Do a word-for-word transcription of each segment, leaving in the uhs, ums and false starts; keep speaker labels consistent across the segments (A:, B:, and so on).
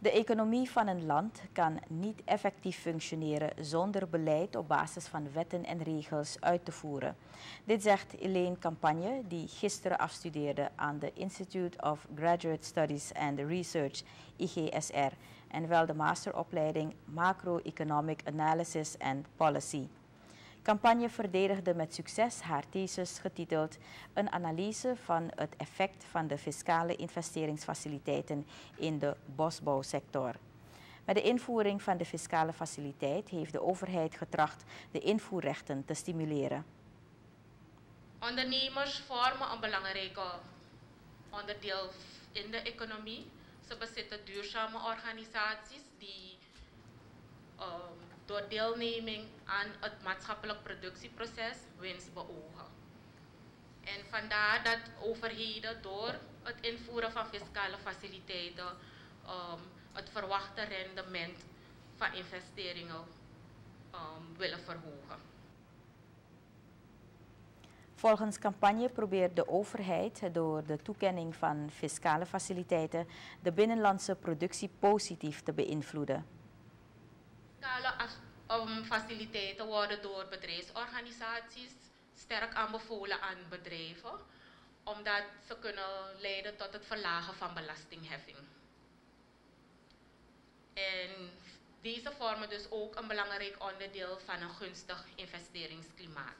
A: De economie van een land kan niet effectief functioneren zonder beleid op basis van wetten en regels uit te voeren. Dit zegt Elaine Campagne, die gisteren afstudeerde aan de Institute of Graduate Studies and Research, I G S R, en wel de masteropleiding Macroeconomic Analysis and Policy. Campagne verdedigde met succes haar thesis getiteld Een analyse van het effect van de fiscale investeringsfaciliteiten in de bosbouwsector. Met de invoering van de fiscale faciliteit heeft de overheid getracht de invoerrechten te stimuleren.
B: Ondernemers vormen een belangrijke onderdeel in de economie. Ze bezitten duurzame organisaties die um, door deelneming aan het maatschappelijk productieproces winst beogen. En vandaar dat overheden door het invoeren van fiscale faciliteiten um, het verwachte rendement van investeringen um, willen verhogen.
A: Volgens Campagne probeert de overheid door de toekenning van fiscale faciliteiten de binnenlandse productie positief te beïnvloeden.
B: Fiscale um, faciliteiten worden door bedrijfsorganisaties sterk aanbevolen aan bedrijven, omdat ze kunnen leiden tot het verlagen van belastingheffing. En deze vormen dus ook een belangrijk onderdeel van een gunstig investeringsklimaat.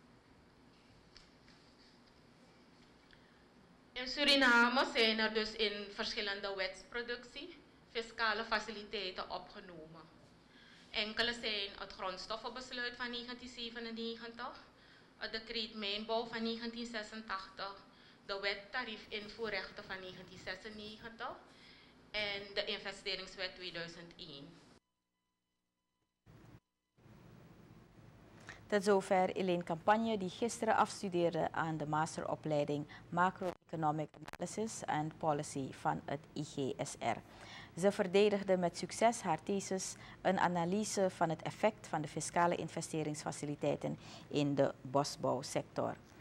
B: In Suriname zijn er dus in verschillende wetsproductie fiscale faciliteiten opgenomen. Enkele zijn het grondstoffenbesluit van negentien zevenennegentig, het decreet mijnbouw van negentien zesentachtig, de wet tariefinvoerrechten van negentien zesennegentig en de investeringswet tweeduizend één.
A: Tot zover Elaine Campagne, die gisteren afstudeerde aan de masteropleiding Macroeconomic Analysis and Policy van het I G S R. Ze verdedigde met succes haar thesis een analyse van het effect van de fiscale investeringsfaciliteiten in de bosbouwsector.